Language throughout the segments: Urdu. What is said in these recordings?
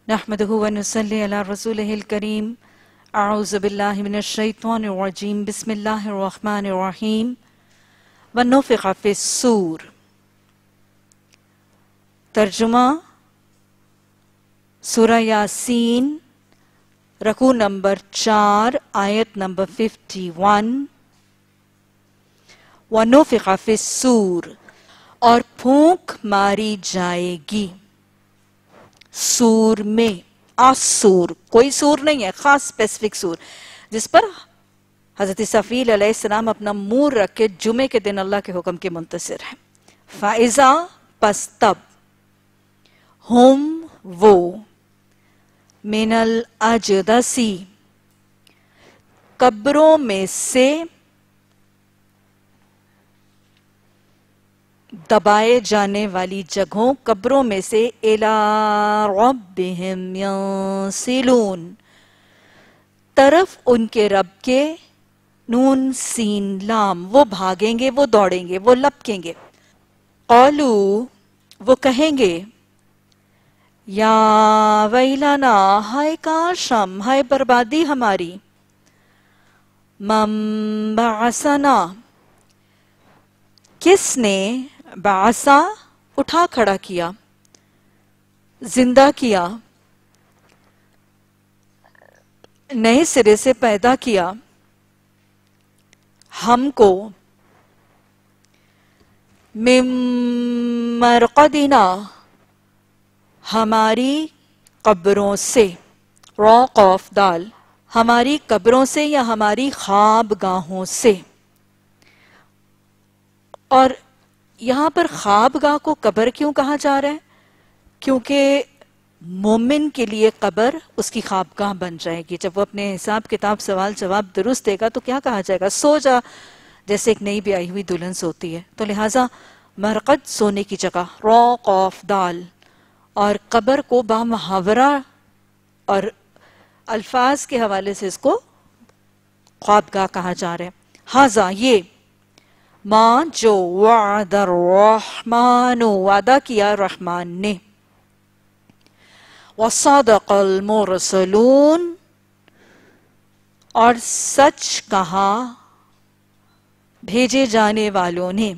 नहमदुहु व नुसल्ली अला रसूलिहिल करीम। अऊज़ु बिल्लाहि मिनश शैतानिर रजीम। बिस्मिल्लाहिर रहमानिर रहीम। व नुफ़िख़ फ़िस्सूर। तर्जुमा सूरह यासीन रकू नंबर 4 आयत नंबर 51। व नुफ़िख़ फ़िस्सूर, और फूंक मारी जाएगी सूर में। आसूर, कोई सूर नहीं है, खास स्पेसिफिक सूर जिस पर हजरत सफ़ील अलैहिस्सलाम अपना मुंह रख के जुमे के दिन अल्लाह के हुक्म के मुंतज़िर है। फ़ाइज़ा, पस तब, हुम वो, मिनल अजदसी, कब्रों में से, दबाए जाने वाली जगहों, कब्रों में से, इला रब्बिहिम यंसिलून, तरफ उनके रब के, नून सीन लाम, वो भागेंगे, वो दौड़ेंगे, वो लपकेंगे। क़ालू, वो कहेंगे, या वैलाना, हाय काश हम, हाय बर्बादी हमारी, मम बअसना, किसने बासा उठा खड़ा किया, जिंदा किया, नए सिरे से पैदा किया हमको, मिम मरक़दिना, हमारी कब्रों से, रॉक ऑफ दाल, हमारी कब्रों से या हमारी ख्वाबगाहों से। और यहां पर ख्वाबगाह को कब्र क्यों कहा जा रहा है? क्योंकि मोमिन के लिए कब्र उसकी ख्वाबगाह बन जाएगी। जब वो अपने हिसाब किताब सवाल जवाब दुरुस्त देगा तो क्या कहा जाएगा? सो जा, जैसे एक नई ब्याही हुई दुल्हन सोती है। तो लिहाजा मरकद सोने की जगह, रॉक ऑफ दाल, और कब्र को बामुहावरा और अल्फाज के हवाले से इसको ख्वाबगाह कहा जा रहा है। हाजा, ये, माँ जो वादर रहमानो, वादा किया रहमान ने, वसदक़ल मुरसलून, और सच कहा भेजे जाने वालों ने।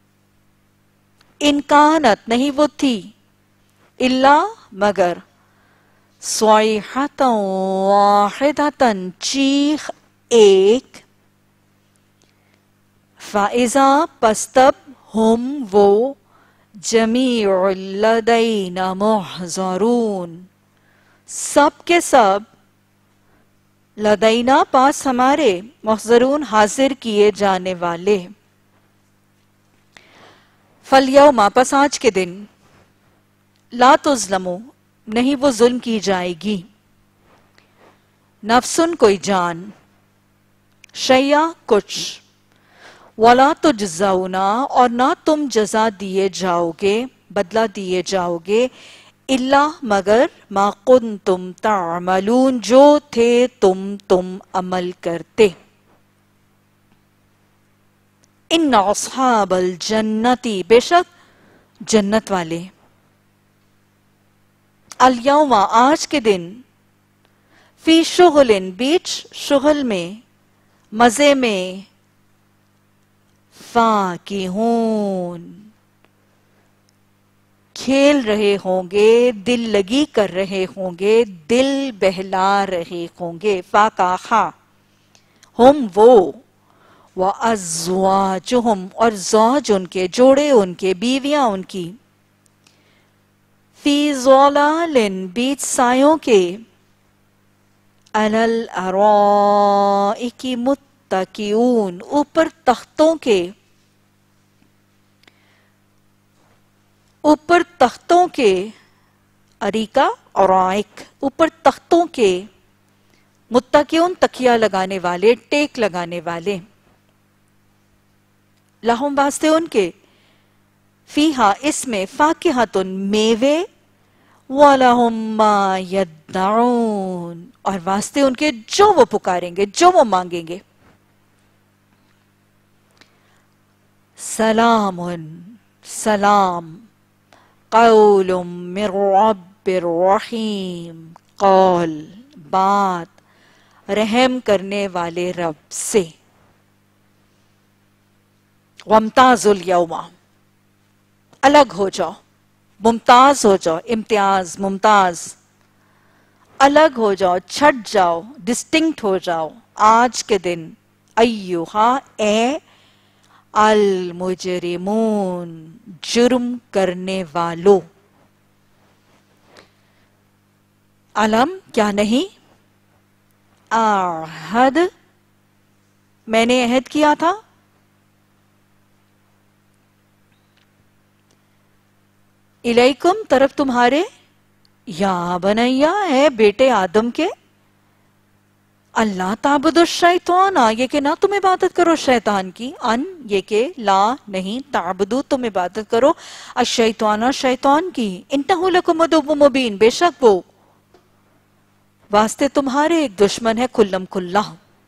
इनकानत, नहीं वो थी, इल्ला मगर, स्वाइहतन वाहिदतन, चीख एक, फ़ाइज़ा, पस तब, हुम वो, जमीउल लदैना मुहज़रून, सब के सब, लदैना पास हमारे, मुहज़रून हाजिर किए जाने वाले। फलयौमा, पस आज के दिन, ला तुज़लमू, नहीं वो जुल्म की जाएगी, नफ्सुन कोई जान, शैया कुछ, वला तुजज़ौना, और ना तुम जजा दिए जाओगे, बदला दिए जाओगे, इल्ला मगर, मा कुन्तुम तामलून, जो थे तुम अमल करते। इन्ना अस्हाबल जन्नती, बेशक जन्नत वाले, अल यौमा, आज के दिन, फी शुगलिन, बीच शुगल में, मजे में, फाकिहून, खेल रहे होंगे, दिल लगी कर रहे होंगे, दिल बहला रहे होंगे। फाकाहा, हम वो, व अज़वाजुहुम, और ज़ौज उनके, जोड़े उनके, बीवियां उनकी, फी ज़लालिन, बीच सायों के, अलल अराइकी मुत्तकीऊन, ऊपर तख्तों के, ऊपर तख्तों के, अरीका और आइक, ऊपर तख्तों के, मुत्तकीऊन, तकिया लगाने वाले, टेक लगाने वाले, लहुम, वास्ते उनके, फीहा, इसमें, फाकिहतुन, मेवे, वलहुम मा यद्दाऊन, और वास्ते उनके जो वो पुकारेंगे, जो वो मांगेंगे। सलामुन, सलाम, क़ौलुम मिर रब्बिर रहीम, कौल बात, रहम करने वाले रब से। वमताजुल यौमा, अलग हो जाओ, मुमताज हो जाओ, इम्तियाज मुमताज, अलग हो जाओ, छट जाओ, डिस्टिंक्ट हो जाओ आज के दिन। अय्युहा, ए अल मुजरिमून, जुर्म करने वालों। अलम, क्या नहीं, आहद, मैंने अहद किया था, इलैकुम, तरफ तुम्हारे, या बनैया, है बेटे आदम के, अल्लाह ताबुदु शैताना, ये कि ना तुम इबादत करो शैतान की, अन, ये कि ला नहीं, ताबुदु तुम इबादत करो, अशैताना, शैतान की, इन्नहु लकुम अदुव्वुम मुबीन, बेशक वो वास्ते तुम्हारे एक दुश्मन है खुल्लम खुल्ला।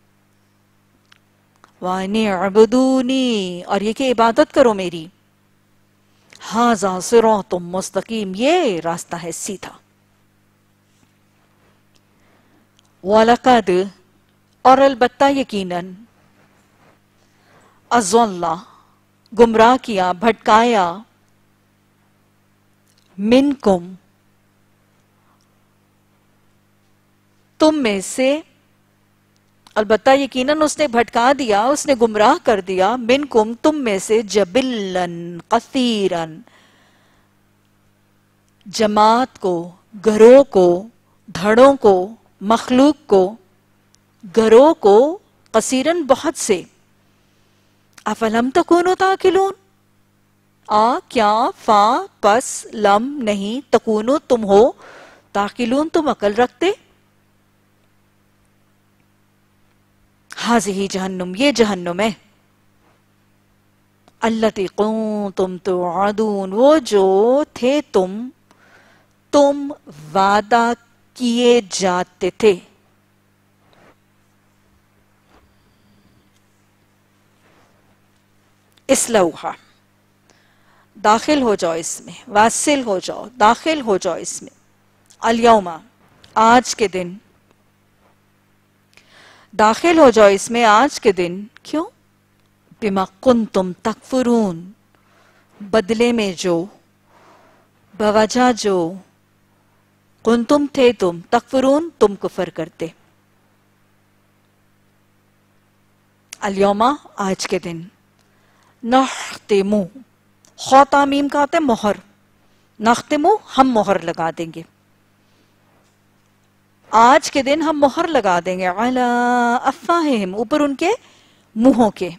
वानी अबदूनी, और ये कि इबादत करो मेरी। हाज़ा सिरातुम मुस्तकीम, ये रास्ता है सीधा। वलकद, और अलबत्ता यकीनन, अज़ल्ला, गुमराह किया, भटकाया, मिनकुम, तुम में से, अलबत्ता यकीनन उसने भटका दिया, उसने गुमराह कर दिया, मिनकुम, तुम में से, जबिल्लन कसीरन, जमात को, घरों को, धड़ों को, मखलूक को, घरों को, कसीरन बहुत से। अफलम तकूनु ताकिलून, आ क्या, फा पस, लम नहीं, तकूनु तुम हो, ताकिलून तुम अकल रखते। हाज़िही जहन्नुम, ये जहन्नुम है, अल्लती कुंतुम तुअदून, वो जो थे तुम वादा किए जाते थे। इस्लौहा, दाखिल हो जाओ इसमें, वासिल हो जाओ, दाखिल हो जाओ इसमें। अल-यौमा, आज के दिन, दाखिल हो जाओ इसमें आज के दिन। क्यों? बिमा कुंतुम तकफुरून, बदले में जो, बवजह जो, कुंतुम थे तुम, तकफुरून तुम कुफर करते। अल-यौमा, आज के दिन, नख्तिमु, खौ तामीम का होता है मोहर, नख्तिमु हम मोहर लगा देंगे, आज के दिन हम मोहर लगा देंगे, अला अफ़वाहिहिम, ऊपर उनके मुंहों के,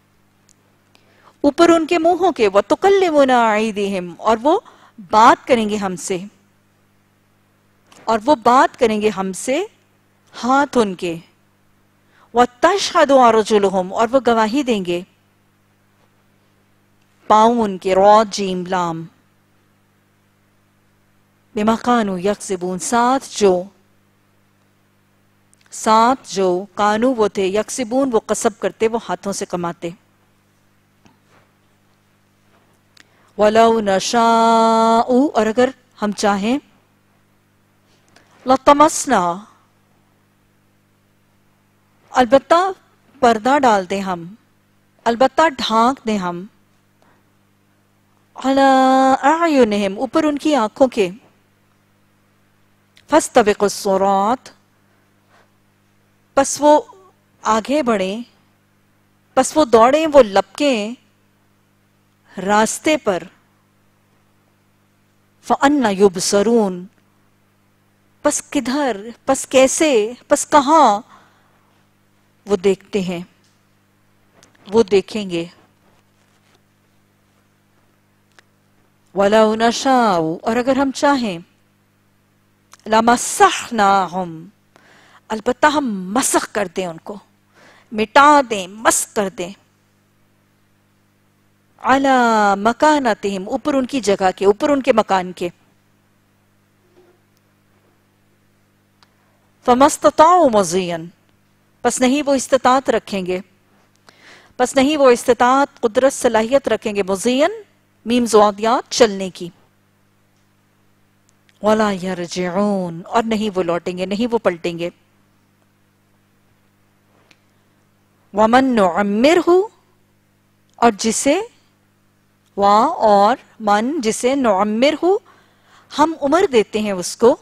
ऊपर उनके मुंहों के, व तुकल्लिमुना अयदीहिम, और वो बात करेंगे हमसे, और वो बात करेंगे हमसे हाथ उनके, व तशहदु अर्जुलुहुम, और वो गवाही देंगे पाँव उनके, रौ जीम लाम, बिमा कानू यक्सिबून, साथ जो कानू वो थे, यक्सिबून वो कसब करते, वो हाथों से कमाते। वलौ नशाउ, और अगर हम चाहें, लतमसना, अलबत्ता पर्दा डाल दें हम, अलबत्ता ढांक दें हम, अला अयुनिहिम, ऊपर उनकी आंखों के, फस्तबिकुस सुरात, बस वो आगे बढ़े, बस वो दौड़े, वो लपकें रास्ते पर, फ़अन्ना युबसरून, बस किधर, बस कैसे, बस कहाँ वो देखते हैं, वो देखेंगे। वलौ नशाउ, और अगर हम चाहें, लमस्सहनाहुम, अलबत्ता हम मसख कर दें उनको, मिटा दें, मस्ख कर दें, अला मकानतिहिम, ऊपर उनकी जगह के, ऊपर उनके मकान के, फमस्तताउ मज़ियन, बस नहीं वो इस्तिताअत रखेंगे, बस नहीं वो इस्तिताअत, कुदरत, सलाहियत रखेंगे, मुज़ियन मीम ज़ादियात, चलने की। وَلَا يَرْجِعُونَ اور نہیں وہ لوٹیں گے، نہیں وہ پلٹیں گے. وَمَن نُعَمِّرْهُ اور جسے اور من جسے نعمرہ ہم عمر دیتے ہیں اس کو،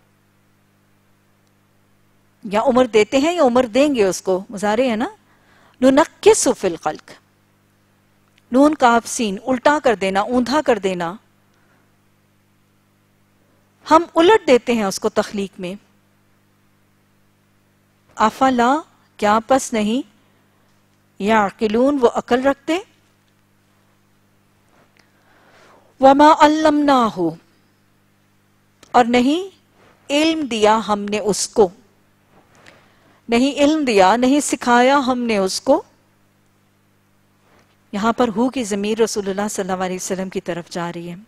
یا عمر دیتے ہیں یا عمر دیں گے اس کو، مضارع ہے نا. ننکس فی الخلق، نون کاف سین الٹا کر دینا، اوندھا کر دینا، ہم الٹ دیتے ہیں اس کو تخلیق میں. افلا کیا پس نہیں، یعقلون وہ عقل رکھتے. وما علمناہ اور نہیں علم دیا ہم نے اس کو، نہیں علم دیا، نہیں سکھایا ہم نے اس کو. یہاں پر ہو کی ضمیر رسول اللہ صلی اللہ علیہ وسلم کی طرف جا رہی ہے.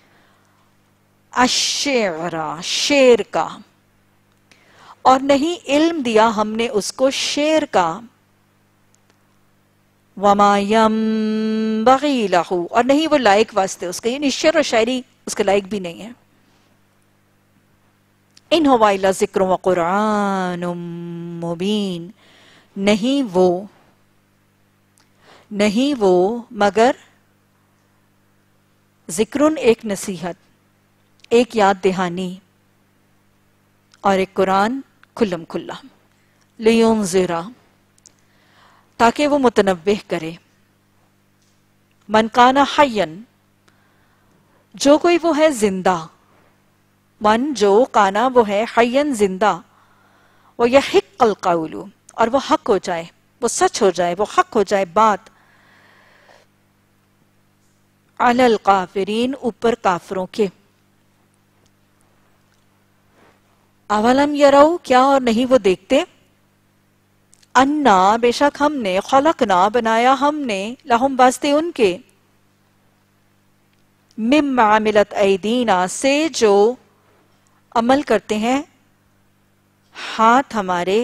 الشعر شعر کا، اور نہیں علم دیا ہم نے اس کو شعر کا. وما ينبغي له اور نہیں وہ لائق واسطے اس کے، یعنی شعر و شاعری اس کے لائق بھی نہیں ہے. ان هو الا ذکر وقرآن مبین نہیں وہ مگر ذکر ایک نصیحت، ایک یاد دہانی، اور ایک قرآن کھلم کھلا. لینذر تاکہ وہ متنبہ کرے. من کان حیا جو کوئی وہ ہے زندہ، من جو کانا وہ ہے حین زندہ، وہ یحق القول اور وہ حق ہو جائے، وہ سچ ہو جائے، وہ حق ہو جائے بات. علی الکافرین اوپر کافروں کے. اولم یرو کیا اور نہیں وہ دیکھتے، انا بے شک ہم نے، خلقنا بنایا ہم نے، لہم واسطے ان کے، مما عملت ایدینا سے جو عمل کرتے ہیں ہاتھ ہمارے،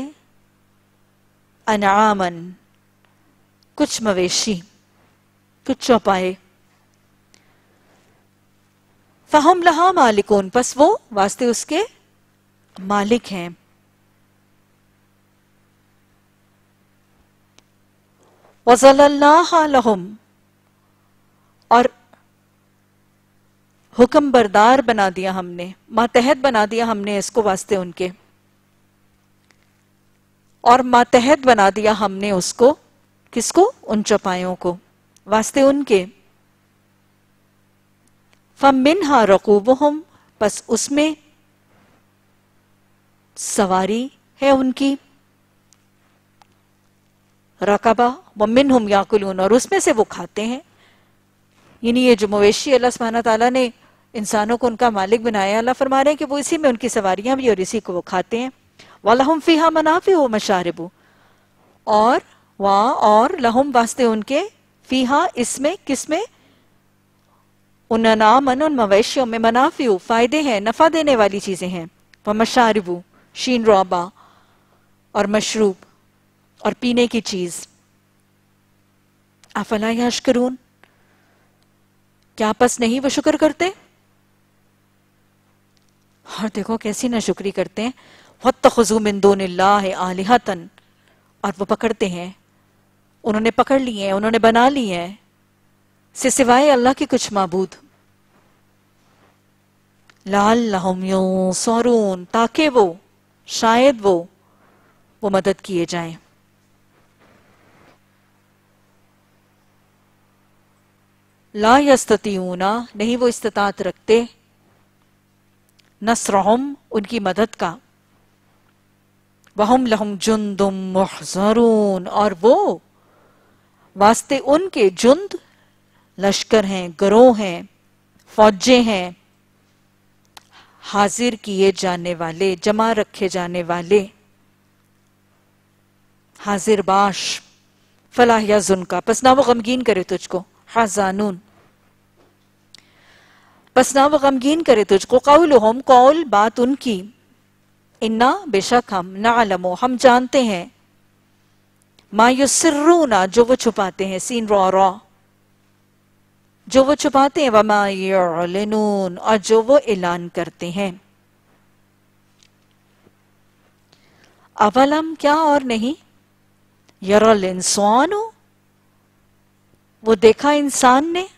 انعامن کچھ مویشی، کچھ چوپائے. فہم لہا مالکون پس وہ واسطے اس کے مالک ہیں. وَظَلَلْنَاهَا لَهُمْ اور حکم بردار بنا دیا ہم نے، ماتحت بنا دیا ہم نے اس کو واسطے ان کے، اور ماتحت بنا دیا ہم نے اس کو، کس کو؟ ان چوپایوں کو واسطے ان کے. فَمِنْهَا رَقُوبُهُمْ پس اس میں سواری ہے ان کی، رقبہ. وَمِنْهُمْ يَأْكُلُونَ اور اس میں سے وہ کھاتے ہیں. یعنی یہ جو مویشی اللہ سبحانہ تعالیٰ نے انسانوں کو ان کا مالک بنایا، اللہ فرما رہے ہیں کہ وہ اسی میں ان کی سواریاں بھی اور اسی کو وہ کھاتے ہیں. وَلَهُمْ فِيهَا مَنَافِعُ وَمَشَارِبُ اور لہم واسطے ان کے، فیہا اس میں، کس میں؟ ان انعامن ان مویشیوں میں، منافع فائدے ہیں، نفع دینے والی چیزیں ہیں. وَمَشَارِبُ شین رعبہ اور مشروب اور پینے کی چیز. افلا یشکرون کیا پس نہیں وہ شکر کرتے؟ اور دیکھو کیسی ناشکری کرتے ہیں. وَاتَّخَذُوا مِن دُونِ اللَّهِ آلِهَةً اور وہ پکڑتے ہیں، انہوں نے پکڑ لی ہیں، انہوں نے بنا لی ہیں سے سوائے اللہ کے کچھ معبود. لَعَلَّهُمْ يُنصَرُونَ تاکہ وہ شاید وہ مدد کیے جائیں. لا یستطیعون نہیں وہ استطاعت رکھتے، نصرہم ان کی مدد کا. وہم لہم جند محضرون اور وہ واسطے ان کے جند لشکر ہیں، گروہ ہیں، فوجیں ہیں، حاضر کیے جانے والے، جمع رکھے جانے والے، حاضر باش. فلا یحزن کا پس نہ وہ غمگین کرے تجھ کو، حزانون پس نہ وہ غمگین کرے تجھ کو، قولہم قول بات ان کی، انا بے شک ہم، نعلم ہم جانتے ہیں، ما یسرون جو وہ چھپاتے ہیں، سین را را، جو وہ چھپاتے ہیں، وما یعلنون، اور جو وہ اعلان کرتے ہیں. اولم، کیا اور نہیں، یری الانسان، وہ دیکھا انسان نے،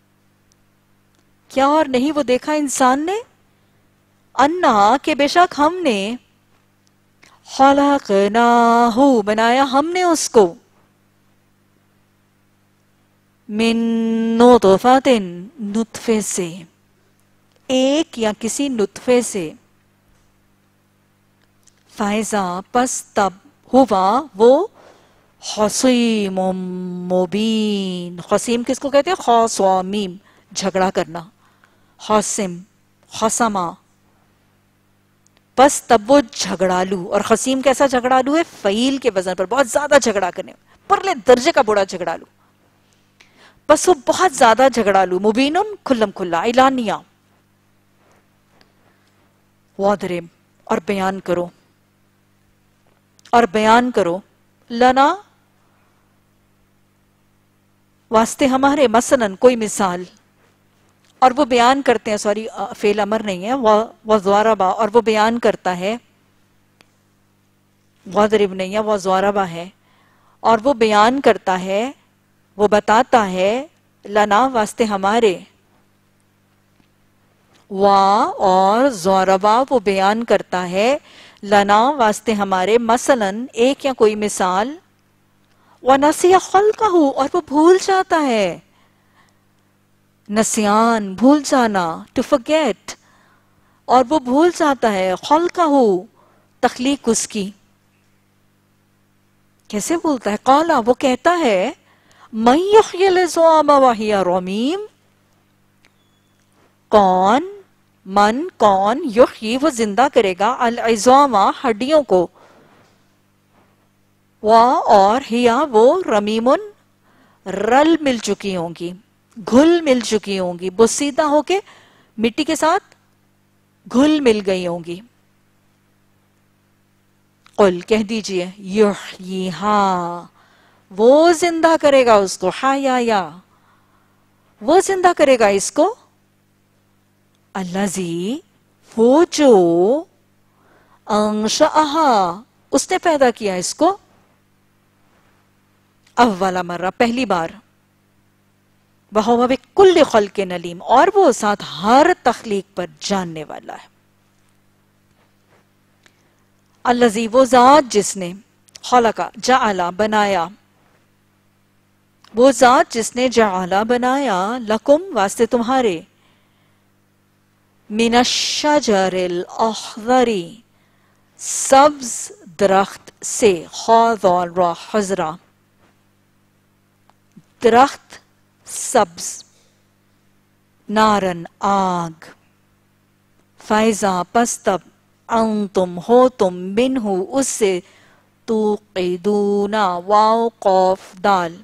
کیا اور نہیں وہ دیکھا انسان نے، انا، کہ بے شک ہم نے، خلقناہ، بنایا ہم نے اس کو، من نطفۃ، نطفے سے، ایک یا کسی نطفے سے، فَإِذَا، پس تب، ہوا وہ، خصیم مبین، خصیم کس کو کہتے ہیں، خاصوامیم، جھگڑا کرنا، خاصم، خصمہ، پس تب وہ جھگڑالو. اور خصیم کیسا جھگڑالو ہے، فعیل کے وزن پر، بہت زیادہ جھگڑا کرنے، پرلے درجے کا بڑا جھگڑالو. بس وہ بہت زیادہ جھگڑالو، مبینن، کھلم کھلا، اعلانیہ. وَاضْرِبْ، اور بیان کرو، اور بیان کرو، لنا، واسطے ہمارے، مثلاً کوئی مثال. اور وہ بیان کرتے ہیں، سوری فعل امر نہیں ہے، وَضَرَبَ، اور وہ بیان کرتا ہے، وَاضْرِبْ نہیں ہے، وَضَرَبَ ہے، اور وہ بیان کرتا ہے، وہ بتاتا ہے، لنا، واسطے ہمارے، اور ضربا، وہ بیان کرتا ہے، لنا، واسطے ہمارے، مثلاً ایک یا کوئی مثال، وَنَسِيَ خَلْقَهُ، اور وہ بھول جاتا ہے، نسیان، بھول جانا، to forget، اور وہ بھول جاتا ہے، خلقہ، تخلیق اس کی. کیسے بھولتا ہے، قالا، وہ کہتا ہے، من یحیی العظام وہی رمیم، کون، من، کون، یحیی، وہ زندہ کرے گا، العظام، ہڈیوں کو، اور ہیا، وہ، رمیمن، رل مل چکی ہوں گی، گھل مل چکی ہوں گی، بسیدہ ہو کے مٹی کے ساتھ گھل مل گئی ہوں گی. قل، کہہ دیجئے، یحییہا، وہ زندہ کرے گا اس کو، حیایا، وہ زندہ کرے گا اس کو، الذی، وہ جو، انشأہا، اس نے پیدا کیا اس کو، اول مرہ، پہلی بار، وَهُوَ بِكُلِّ خَلْقٍ عَلِيمٌ، اور وہ ساتھ ہر تخلیق پر جاننے والا ہے. الذی، وہ ذات جس نے، خلق، جعل، بنایا، وہ ذات جس نے، جعل، بنایا، لکم، واسطے تمہارے، من الشجر الاخضر، سبز درخت سے، خاض را حضرا، درخت سبز، نارن، آگ، فائزہ، پس تب، انتم، ہو تم، منہ، اس سے، توقدون، واو قاف دال،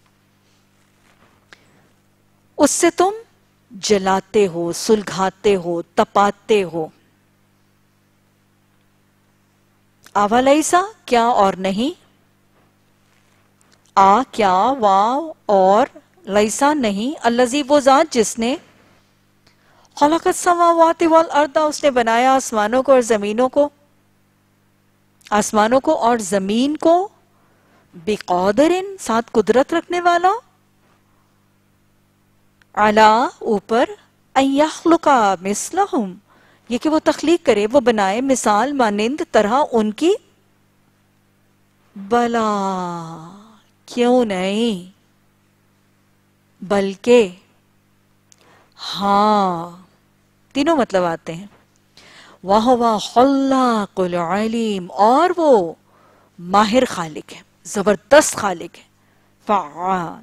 اس سے تم جلاتے ہو، سلگھاتے ہو، تپاتے ہو. اولیسا، کیا اور نہیں، کیا، واو، اور، لیسا، نہیں، الذی، وہ ذات جس نے، خلق السماوات والارض، اس نے بنایا آسمانوں کو اور زمینوں کو، آسمانوں کو اور زمین کو، بقادر، ساتھ قدرت رکھنے والا، علا، اوپر، ان یخلق مثلہم، یہ کہ وہ تخلیق کرے، وہ بنائے، مثال، مانند، طرح ان کی، بلا، کیوں نہیں، بلکہ، ہاں، تینوں مطلب آتے ہیں. وَهُوَ خَلَّاقُ الْعَلِيمُ، اور وہ ماہر خالق ہے، زبردست خالق ہے، فعال،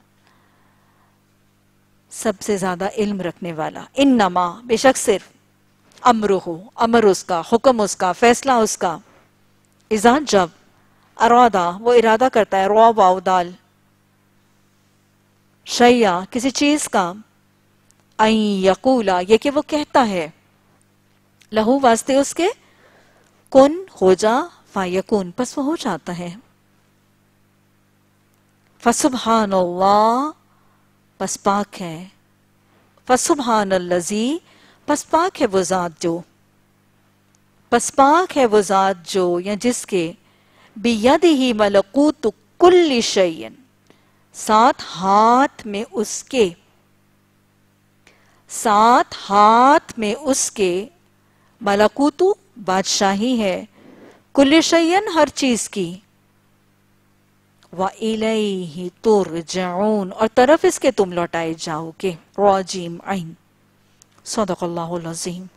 سب سے زیادہ علم رکھنے والا. انما، بے شک صرف، امرہ، امر اس کا، حکم اس کا، فیصلہ اس کا، اذا، جب، ارادہ، وہ ارادہ کرتا ہے، رو، واو، دال، شی'a، کسی چیز کا، ان یقولا، یہ کہ وہ کہتا ہے، لہو، واسطے اس کے، کن، ہو جا، فیکون، پس وہ ہو جاتا ہے. فسبحان اللہ، پس پاک ہے، فسبحان الذی، پس پاک ہے وہ ذات جو، پس پاک ہے وہ ذات جو یا جس کے بیدہ ملکوت کل شیء، ساتھ ہاتھ میں اس کے، ساتھ ہاتھ میں اس کے ملکوت بادشاہی ہے، کل شیء ہر چیز کی، وَإِلَيْهِ تُرْجَعُونَ اور طرف اس کے تم لوٹائے جاؤ گے، راجیم عین۔ صدق اللہ العظیم۔